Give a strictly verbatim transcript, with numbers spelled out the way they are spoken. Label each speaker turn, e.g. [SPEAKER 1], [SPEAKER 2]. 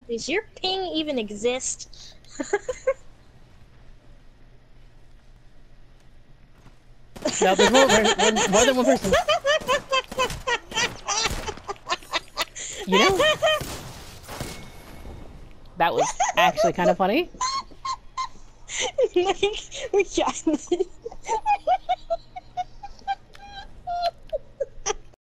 [SPEAKER 1] Does your ping even exist?
[SPEAKER 2] No, there's more, one, more than one person. You know, that was actually kind of funny.
[SPEAKER 1] Like, we got